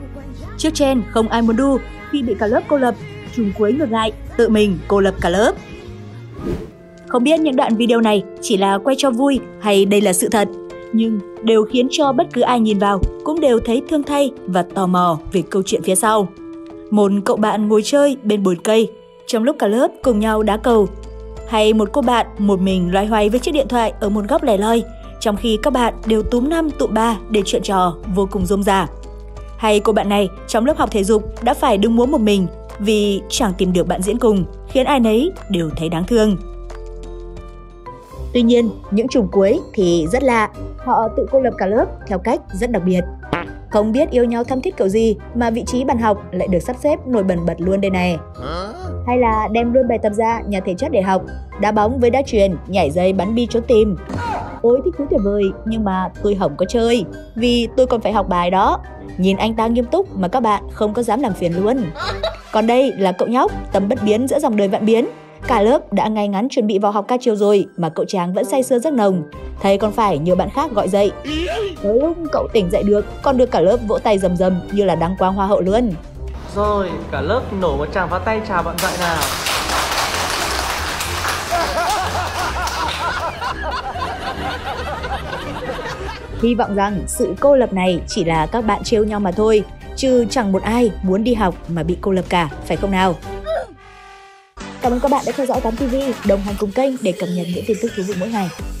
Trước trên không ai muốn đu, khi bị cả lớp cô lập, trùng cuối ngược lại, tự mình cô lập cả lớp. Không biết những đoạn video này chỉ là quay cho vui hay đây là sự thật, nhưng đều khiến cho bất cứ ai nhìn vào cũng đều thấy thương thay và tò mò về câu chuyện phía sau. Một cậu bạn ngồi chơi bên bồn cây trong lúc cả lớp cùng nhau đá cầu, hay một cô bạn một mình loay hoay với chiếc điện thoại ở một góc lẻ loi, trong khi các bạn đều túm năm tụm ba để chuyện trò vô cùng rôm rả. Hay cô bạn này trong lớp học thể dục đã phải đứng múa một mình vì chẳng tìm được bạn diễn cùng, khiến ai nấy đều thấy đáng thương. Tuy nhiên, những trùng cuối thì rất lạ, họ tự cô lập cả lớp theo cách rất đặc biệt. Không biết yêu nhau thắm thiết kiểu gì mà vị trí bàn học lại được sắp xếp nổi bật luôn đây này. Hay là đem luôn bài tập ra nhà thể chất để học, đá bóng với đá chuyền, nhảy dây bắn bi trốn tìm. Ôi thích thú tuyệt vời, nhưng mà tôi không có chơi, vì tôi còn phải học bài đó. Nhìn anh ta nghiêm túc mà các bạn không có dám làm phiền luôn. Còn đây là cậu nhóc tấm bất biến giữa dòng đời vạn biến. Cả lớp đã ngay ngắn chuẩn bị vào học ca chiều rồi mà cậu chàng vẫn say sưa giấc nồng. Thầy còn phải nhờ bạn khác gọi dậy. Tới lúc cậu tỉnh dậy được, còn được cả lớp vỗ tay rầm rầm như là đăng quang hoa hậu luôn. Rồi, cả lớp nổ một tràng pháo tay chào bạn dậy nào. Hy vọng rằng sự cô lập này chỉ là các bạn trêu nhau mà thôi, chứ chẳng một ai muốn đi học mà bị cô lập cả, phải không nào? Cảm ơn các bạn đã theo dõi 8TV, đồng hành cùng kênh để cập nhật những tin tức thú vị mỗi ngày.